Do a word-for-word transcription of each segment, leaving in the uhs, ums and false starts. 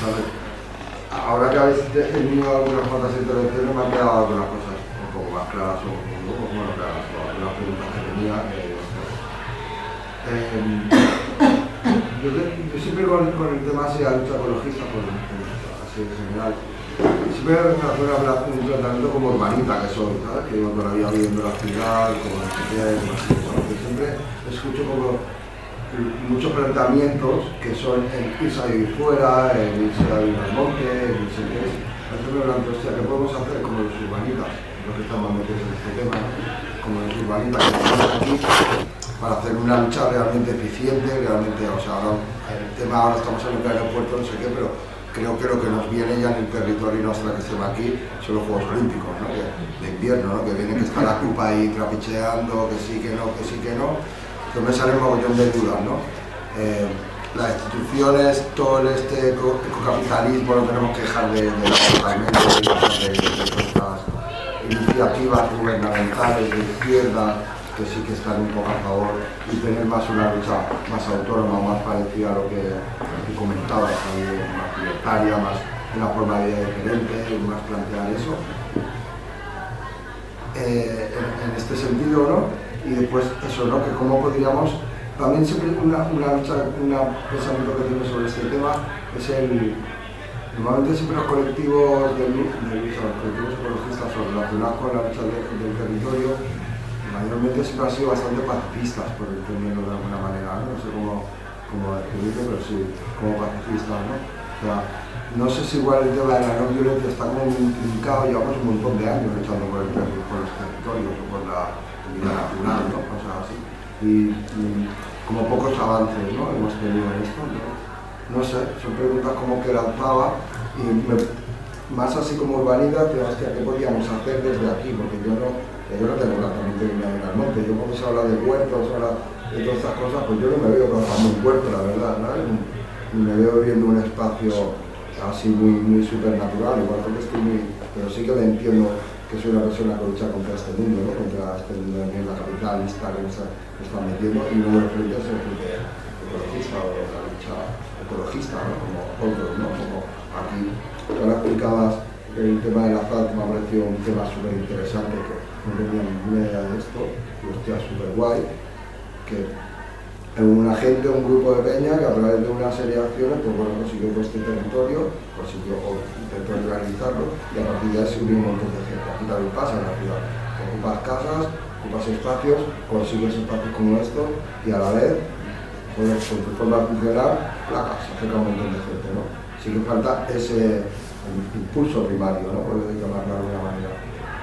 ¿sabes? Ahora que habéis tenido algunas cuantas intervenciones me han quedado algunas cosas un poco más claras o un poco bueno, claras, o algunas preguntas que tenía. Eh, eh, yo, yo siempre con, con el tema así de la lucha ecologista, pues, así en general, siempre me relaciono a un tratamiento como urbanita que soy, ¿sabes? Que llevo toda la vida viviendo la ciudad, como no sé qué, como así, ¿sabes? Que siempre escucho como muchos planteamientos que son el irse a vivir fuera, el irse a vivir al monte, el irse a vivir... Entonces me planteo, hostia, ¿qué podemos hacer como los urbanitas? Los que estamos metidos en este tema, como los urbanitas que estamos aquí, para hacer una lucha realmente eficiente, realmente, o sea, ahora, el tema ahora estamos en el aeropuerto, no sé qué, pero creo que lo que nos viene ya en el territorio nuestro que se va aquí son los Juegos Olímpicos, ¿no? De, de invierno, ¿no? Que viene que está la Cupa ahí trapicheando, que sí, que no, que sí, que no. Que me sale un mogollón de dudas, ¿no? Eh, las instituciones, todo este ecocapitalismo, no tenemos que dejar de, de la totalmente de, de, de, de estas iniciativas gubernamentales de izquierda que sí que están un poco a favor y tener más una lucha más autónoma, más parecida a lo que, lo que comentabas, ahí, más libertaria, más una forma de vida diferente, más plantear eso. Eh, en, en este sentido, ¿no? Y después eso, ¿no? Que cómo podríamos, también siempre una, una lucha, un pensamiento que tengo sobre este tema es el, normalmente siempre los colectivos de, de lucha, los colectivos ecologistas o relacionados con la lucha de, del territorio, mayormente siempre han sido bastante pacifistas, por entenderlo de alguna manera, ¿no? No sé cómo, cómo describirlo, pero sí, como pacifistas, ¿no? O sea, no sé si igual el tema de la no violencia está como intrincado, llevamos un montón de años luchando por, el, por los territorios o por la vida natural, ¿no? Cosas así. Y, y como pocos avances, ¿no? Hemos tenido en esto, ¿no? No sé, son preguntas como que lanzaba y me, más así como urbanidad, pero hostia, ¿qué podíamos hacer desde aquí? Porque yo no, yo no tengo planteamiento de irme a ir al monte. Yo cuando se habla de huertos, se habla de todas estas cosas, pues yo no me veo trabajando un huerto, la verdad, ¿no? Y me veo viviendo un espacio así muy, muy supernatural, igual porque estoy muy, pero sí que me entiendo que soy una persona que lucha contra este mundo, ¿no? Contra este mundo de mierda capitalista que nos está metiendo, y uno de los frentes es el frente ecologista o la lucha ecologista, ¿no? Como otros, ¿no? Como aquí, tú ahora explicabas el tema de la FAD, me ha parecido un tema súper interesante, que no tenía ninguna idea de esto, y hostia, súper guay, que una gente, un grupo de peña que a través de una serie de acciones, pues bueno, consiguió este territorio, consiguió territorializarlo y a partir de ahí se unió un montón de gente. Aquí también pasa en la ciudad, ocupas casas, ocupas espacios, consigues espacios como estos y a la vez, pues, con tu forma de funcionar, placas, acerca a un montón de gente, ¿no? Sí que falta ese impulso primario, ¿no? Por llamarlo de alguna manera.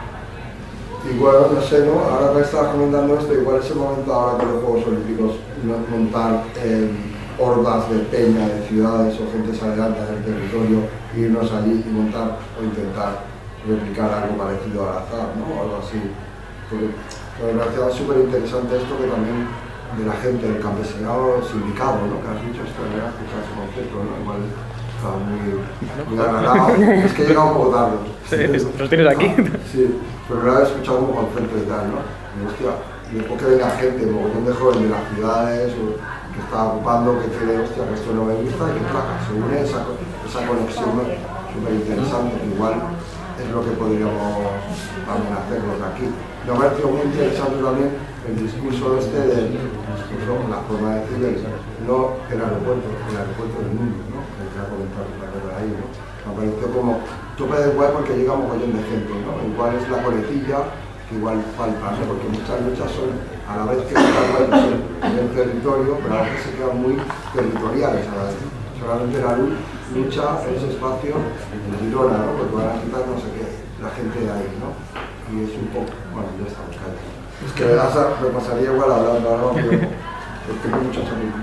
Y bueno, no sé, ¿no? Ahora que estabas comentando esto, igual es el momento ahora con los Juegos Olímpicos montar eh, hordas de peña, de ciudades o gente salidante del territorio, irnos allí y montar o intentar replicar algo parecido al azar, ¿no? O algo así. Porque me parecía súper interesante esto que también de la gente, del campesinado sindicado, ¿no? Que has dicho esto, me has escuchado ese concepto, ¿no? Igual estaba muy, muy agradado. Es que he llegado un poco tarde. Sí, los tienes aquí. Sí, pero lo he escuchado como concepto y tal, ¿no? Y hostia, y después que venga gente, un montón de jóvenes de las ciudades, o, que está ocupando, que cree, hostia, que esto no me gusta, y que placa, se une esa, esa conexión súper interesante, que igual es lo que podríamos también hacer desde aquí. Me ha parecido muy interesante también el discurso este de, discurso, la forma de decir, no el aeropuerto, el aeropuerto del mundo, ¿no? Que quería comentar la verdad ahí, ¿no? Me pareció como tope de guay porque llega un mogollón de gente, ¿no? Igual es la coletilla que igual falta, ¿no? Porque muchas luchas son, a la vez que están en, en el territorio, pero a veces se quedan muy territoriales a la vez. Solamente la luz lucha en ese espacio en Girona, ¿no? Porque van a quitar no sé qué, la gente de ahí, ¿no? Y es un poco, bueno, ya estamos callados. Es que me pasaría igual hablando, ¿no? Pero tengo muchas amigos.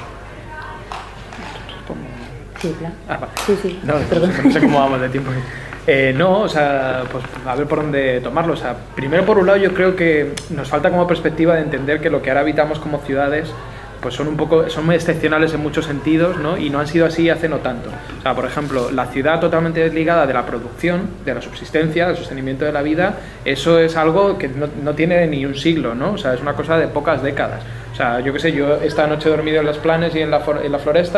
Sí, claro. Ah, va. Sí, sí. No, no sé cómo vamos de tiempo. Eh, no, o sea, pues a ver por dónde tomarlo. O sea, primero por un lado yo creo que nos falta como perspectiva de entender que lo que ahora habitamos como ciudades pues son un poco, son muy excepcionales en muchos sentidos, ¿no? Y no han sido así hace no tanto. O sea, por ejemplo, la ciudad totalmente desligada de la producción, de la subsistencia, del sostenimiento de la vida, eso es algo que no, no tiene ni un siglo, ¿no? O sea, es una cosa de pocas décadas. O sea, yo qué sé, yo esta noche he dormido en Los Planes y en la, en la Floresta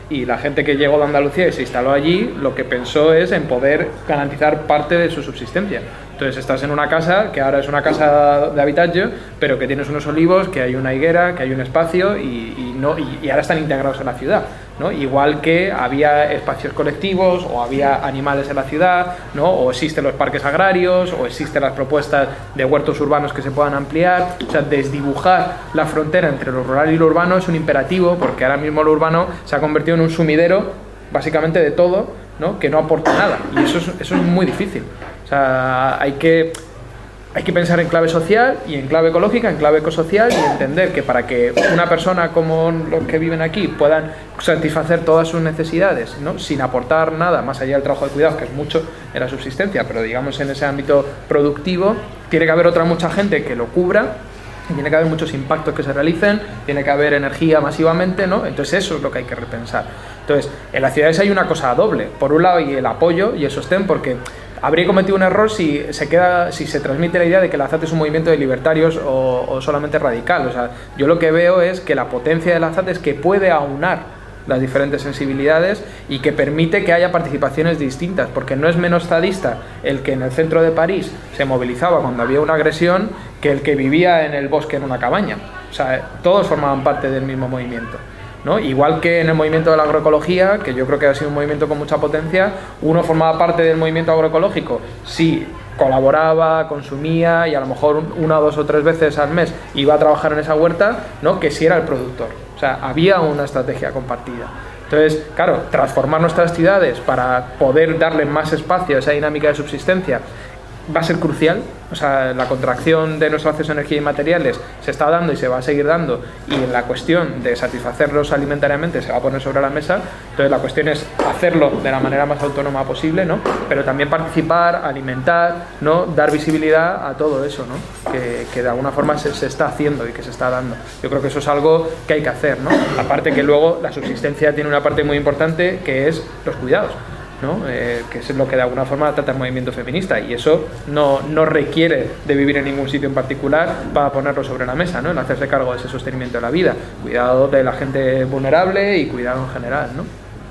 y la gente que llegó de Andalucía y se instaló allí, lo que pensó es en poder garantizar parte de su subsistencia. Entonces estás en una casa, que ahora es una casa de habitatge, pero que tienes unos olivos, que hay una higuera, que hay un espacio, y, y, no, y, y ahora están integrados en la ciudad, ¿no? Igual que había espacios colectivos, o había animales en la ciudad, ¿no? O existen los parques agrarios, o existen las propuestas de huertos urbanos que se puedan ampliar. O sea, desdibujar la frontera entre lo rural y lo urbano es un imperativo, porque ahora mismo lo urbano se ha convertido en un sumidero, básicamente de todo, ¿no? Que no aporta nada, y eso es, eso es muy difícil. O sea, hay que, hay que pensar en clave social y en clave ecológica, en clave ecosocial, y entender que para que una persona como los que viven aquí puedan satisfacer todas sus necesidades, ¿no? Sin aportar nada más allá del trabajo de cuidados, que es mucho en la subsistencia, pero digamos en ese ámbito productivo, tiene que haber otra mucha gente que lo cubra, y tiene que haber muchos impactos que se realicen, tiene que haber energía masivamente, ¿no? Entonces eso es lo que hay que repensar. Entonces, en las ciudades hay una cosa doble. Por un lado, y el apoyo y el sostén, porque habría cometido un error si se queda, si se transmite la idea de que la ZAD es un movimiento de libertarios o, o solamente radical. O sea, yo lo que veo es que la potencia de la ZAD es que puede aunar las diferentes sensibilidades y que permite que haya participaciones distintas, porque no es menos zadista el que en el centro de París se movilizaba cuando había una agresión que el que vivía en el bosque en una cabaña. O sea, todos formaban parte del mismo movimiento, ¿no? Igual que en el movimiento de la agroecología, que yo creo que ha sido un movimiento con mucha potencia, uno formaba parte del movimiento agroecológico, sí, colaboraba, consumía, y a lo mejor una, dos o tres veces al mes iba a trabajar en esa huerta, ¿no? Que sí era el productor. O sea, había una estrategia compartida. Entonces, claro, transformar nuestras ciudades para poder darle más espacio a esa dinámica de subsistencia va a ser crucial. O sea, la contracción de nuestro acceso a energía y materiales se está dando y se va a seguir dando, y en la cuestión de satisfacerlos alimentariamente se va a poner sobre la mesa. Entonces la cuestión es hacerlo de la manera más autónoma posible, ¿no? Pero también participar, alimentar, ¿no? Dar visibilidad a todo eso, ¿no? Que, que de alguna forma se, se está haciendo y que se está dando. Yo creo que eso es algo que hay que hacer, ¿no? Aparte que luego la subsistencia tiene una parte muy importante, que es los cuidados, ¿no? Eh, que es lo que de alguna forma trata el movimiento feminista, y eso no, no requiere de vivir en ningún sitio en particular para ponerlo sobre la mesa, ¿no? El hacerse cargo de ese sostenimiento de la vida, cuidado de la gente vulnerable y cuidado en general, ¿no?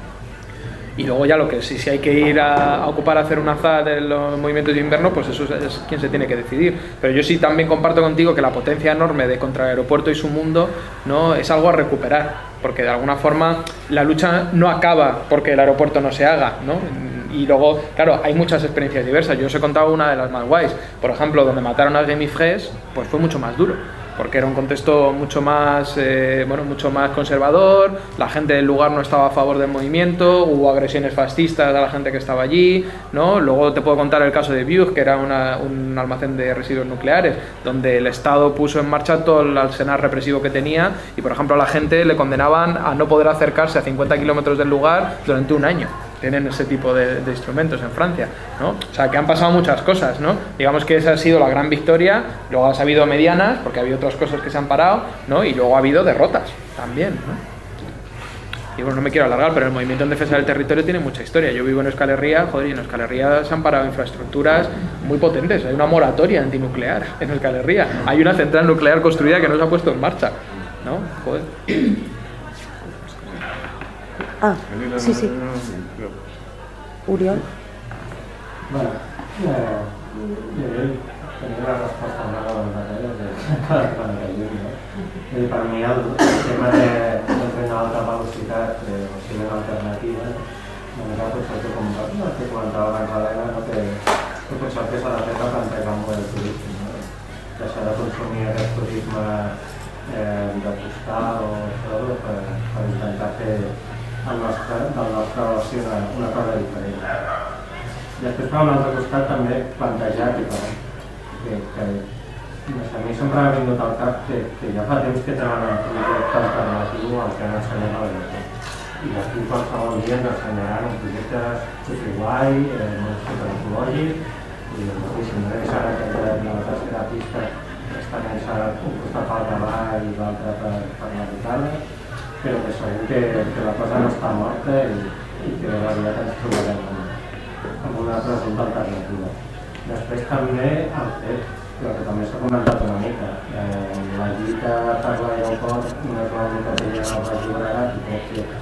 Y luego ya lo que si, si hay que ir a, a ocupar a hacer una ZAD en los movimientos de invierno, pues eso es, es quien se tiene que decidir. Pero yo sí también comparto contigo que la potencia enorme de contra el aeropuerto y su mundo, ¿no? Es algo a recuperar, porque de alguna forma la lucha no acaba porque el aeropuerto no se haga, ¿no? Y luego, claro, hay muchas experiencias diversas. Yo os he contado una de las más guays. Por ejemplo, donde mataron a Gemifres, pues fue mucho más duro, porque era un contexto mucho más, eh, bueno, mucho más conservador, la gente del lugar no estaba a favor del movimiento, hubo agresiones fascistas a la gente que estaba allí, ¿no? Luego te puedo contar el caso de Biug, que era una, un almacén de residuos nucleares, donde el Estado puso en marcha todo el arsenal represivo que tenía, y por ejemplo a la gente le condenaban a no poder acercarse a cincuenta kilómetros del lugar durante un año. Tienen ese tipo de, de instrumentos en Francia, ¿no? O sea, que han pasado muchas cosas, ¿no? Digamos que esa ha sido la gran victoria. Luego ha habido medianas, porque ha habido otras cosas que se han parado, ¿no? Y luego ha habido derrotas también, ¿no? Y bueno, no me quiero alargar, pero el movimiento en defensa del territorio tiene mucha historia. Yo vivo en Euskal Herria, joder, y en Euskal Herria se han parado infraestructuras muy potentes. Hay una moratoria antinuclear en Euskal Herria. Hay una central nuclear construida que no se ha puesto en marcha, ¿no? Joder. Ah, sí, sí. Oriol. Bueno, eh, jo tenia una resposta a una de les matèries de cada planetari, no? I per mi el, el tema de, de tren d'alta velocitat, eh, o sigui, alternatives, de manera potser que com el que comentava abans l'Helena, no? que, que potser el que s'ha de fer és replantejar el model turístic, no? Deixar de consumir aquest turisme eh, de postal o això per, per intentar fer el nostre, del nostre oci una, una cosa diferent. Després, per un altre costat, també plantejar que, que, que no sé, a mi sempre m'ha vingut al cap que, que ja fa temps que tenen un projecte alternatiu al que han ensenyat a l'aeroport. I aquí qualsevol dia ens ensenyaran un projecte superguai, eh, molt superecològic, i si no és ara que de la tercera pista està pensat un costat pel Gavà i l'altre per, per la Ricada, però que segur que, que la cosa no està morta i, i que aviat ens trobarem amb una presumpta alternativa. Després també el fet, que també s'ha comentat una mica, eh, la lluita per l'aeroport no és l'única que hi ha al Baix Llobregat, i crec que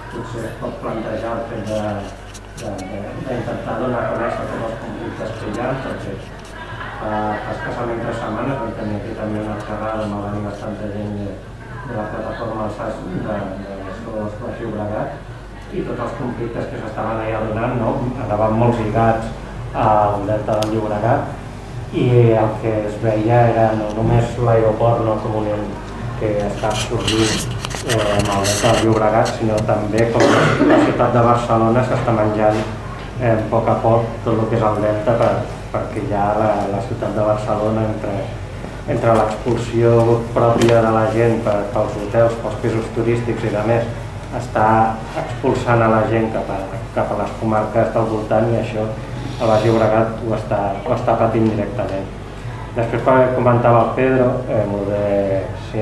potser es pot plantejar el fet d'intentar donar a conèixer tots els conflictes que hi ha, perquè fa escassament tres setmanes vam tenir aquí també una xerrada on va venir bastanta gent de, de la plataforma Alsaç de, de les Baix Llobregat, i tots els conflictes que s'estaven allà donant, no? Anaven molt lligats al delta del Llobregat, i el que es veia era no només l'aeroport no comunent que està sorgint eh, amb el delta del Llobregat, sinó també com la ciutat de Barcelona s'està menjant eh, a poc a poc tot el que és el delta, per, perquè ja la, la ciutat de Barcelona, entre, entre l'expulsió pròpia de la gent per, pels hotels, pels pisos turístics i de més, està expulsant a la gent cap a, cap a les comarques del voltant, i això el Baix Llobregat ho està, ho està patint directament. Després, quan comentava el Pedro, eh, de si,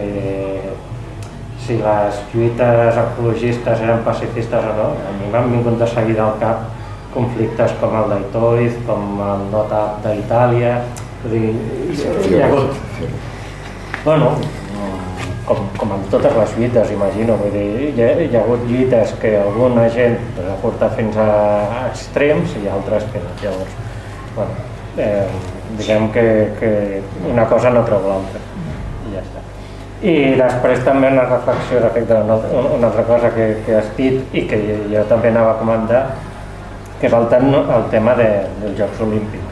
si les lluites ecologistes eren pacifistes o no, a mi m'han vingut de seguida al cap conflictes com el d'Itoiz, com el Notap d'Itàlia, vull dir, hi ha hagut... Bueno, com, com amb totes les lluites, imagino, vull dir, hi ha, hi ha hagut lluites que alguna gent les ha portat fins a extrems i altres que no. Llavors, bueno, eh, diguem que, que una cosa no treu l'altra, i ja està. I després també una reflexió respecte a una, una altra cosa que, que has dit i que jo també anava a comentar, que és el, el tema de, dels Jocs Olímpics.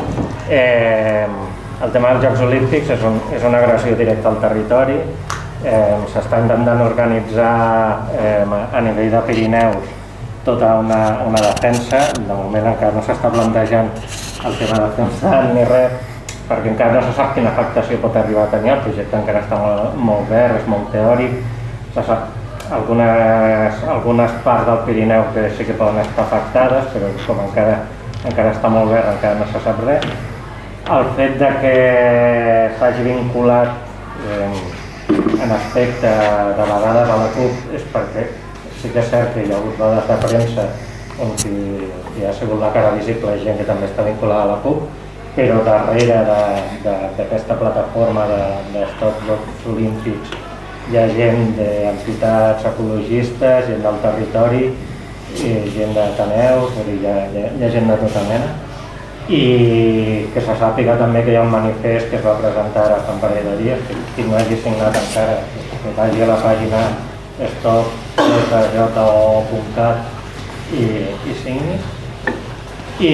Eh, el tema dels Jocs Olímpics és, un, és una agressió directa al territori. Eh, s'està intentant organitzar eh, a nivell de Pirineus tota una, una defensa. De moment encara no s'està plantejant el tema de defensa ni res, perquè encara no se sap quina afectació pot arribar a tenir. El projecte encara està molt, molt verd, és molt teòric. Se sap algunes, algunes parts del Pirineu que sí que poden estar afectades, però com encara, encara està molt verd, encara no se sap res. El fet de que s'hagi vinculat eh, en aspecte de vegades a la CUP és perquè sí que és cert que hi ha hagut rodes de premsa on hi, hi ha sigut la cara visible gent que també està vinculada a la CUP, però darrere d'aquesta plataforma de, de Stop Jocs Olímpics hi ha gent d'entitats ecologistes, gent del territori, gent d'Ateneus, hi, ha, hi ha gent de tota mena. I que se sàpiga també que hi ha un manifest que es va presentar ara fa un parell de dies, que qui no hagi signat encara, que vagi a la pàgina stop j o punt cat i, i signi. I,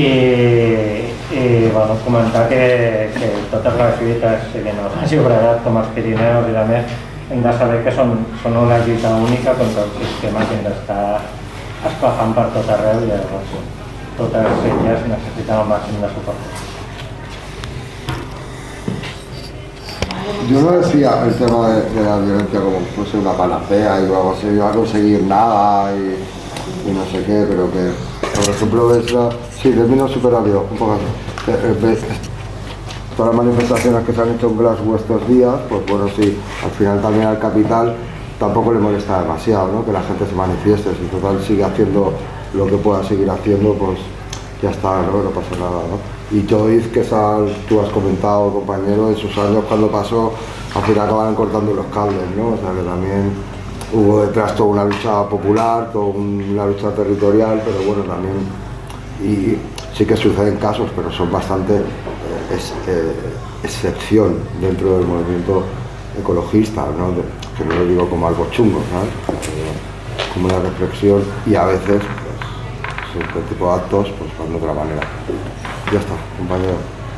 i bueno, comentar que, que totes les lluites, siguin el Baix Llobregat com els Pirineus i de més, hem de saber que són, són una lluita única contra el sistema que hem d'estar esclafant per tot arreu, i llavors totes elles necessiten el màxim de suport. Yo no decía el tema de, de la violencia como si fuese una panacea y luego se iba a conseguir nada y, y no sé qué, pero que, por ejemplo, ves la... Sí, termino súper rápido, un poco así. Ves todas las manifestaciones que se han hecho en Glasgow estos días, pues bueno, sí, al final también al capital tampoco le molesta demasiado, ¿no? Que la gente se manifieste, si total sigue haciendo lo que pueda seguir haciendo, pues ya está, ¿no? No pasa nada, ¿no? Y Joyce, que sal, tú has comentado, compañero, en sus años cuando pasó, al final acabaron cortando los cables, ¿no? O sea que también hubo detrás toda una lucha popular, toda una lucha territorial, pero bueno, también, y sí que suceden casos, pero son bastante eh, es, eh, excepción dentro del movimiento ecologista, ¿no? De, que no lo digo como algo chungo, ¿sabes? Como una reflexión, y a veces pues, este tipo de actos pues van de otra manera. Ya está, compañero.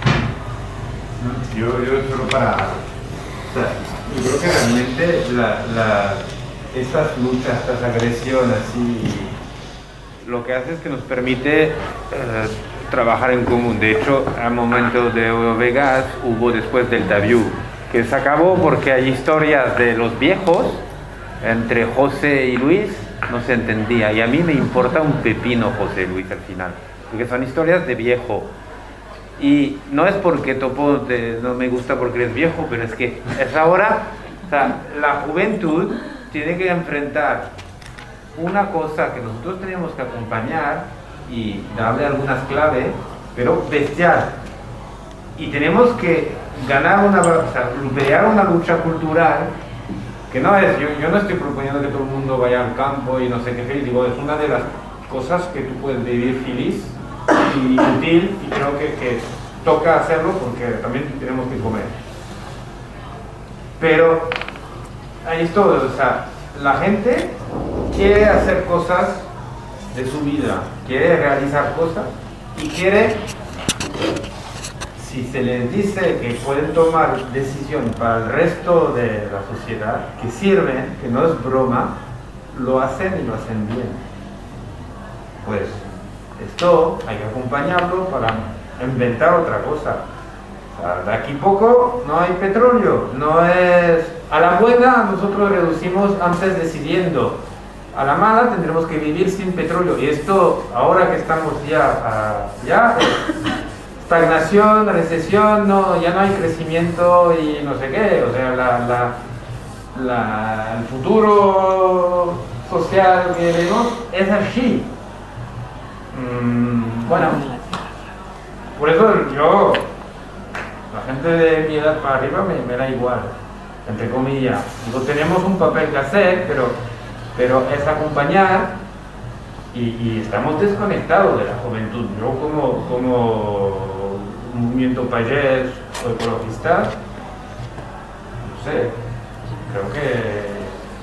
Yo, yo solo para... O sea, yo creo que realmente la, la, estas luchas, estas agresiones y lo que hace es que nos permite eh, trabajar en común. De hecho, al momento de Eurovegas hubo después Delta View, que se acabó porque hay historias de los viejos, entre José y Luis, no se entendía. Y a mí me importa un pepino José y Luis al final, porque son historias de viejo. Y no es porque Topo te, no me gusta porque eres viejo, pero es que es ahora, o sea, la juventud tiene que enfrentar una cosa que nosotros tenemos que acompañar y darle algunas claves, pero bestial. Y tenemos que ganar una, o sea, pelear una lucha cultural que no es, yo, yo no estoy proponiendo que todo el mundo vaya al campo y no sé qué feliz, digo, es una de las cosas que tú puedes vivir feliz y útil, y creo que, que toca hacerlo porque también tenemos que comer. Pero ahí es todo, o sea, la gente quiere hacer cosas de su vida, quiere realizar cosas y quiere, si se les dice que pueden tomar decisiones para el resto de la sociedad, que sirven, que no es broma, lo hacen y lo hacen bien. Pues esto hay que acompañarlo para inventar otra cosa. O sea, de aquí poco no hay petróleo, no es... A la buena nosotros reducimos antes decidiendo, a la mala tendremos que vivir sin petróleo. Y esto, ahora que estamos ya, uh, ya estagnación, recesión, no, ya no hay crecimiento y no sé qué, o sea, la, la, la, el futuro social que vemos es así. Mm, bueno, por eso yo, la gente de mi edad para arriba me, me da igual, entre comillas. Digo, tenemos un papel que hacer, pero, pero es acompañar y, y estamos desconectados de la juventud. Yo como, como movimiento payés o ecologista, no sé, creo que...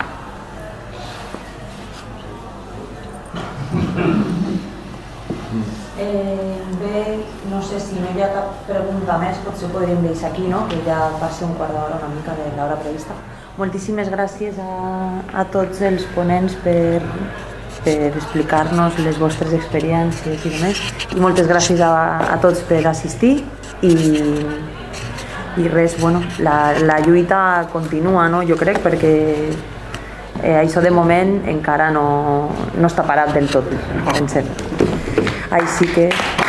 Eh, bé, no sé si no hi ha cap pregunta més, potser ho podríem deixar aquí, no? Que ja va ser un quart d'hora una mica de l'hora prevista. Moltíssimes gràcies a, a tots els ponents per, per explicar-nos les vostres experiències i demés. I moltes gràcies a, a tots per assistir i, i res, bueno, la, la lluita continua, no? Jo crec, perquè eh, això de moment encara no, no està parat del tot, pensem. Així que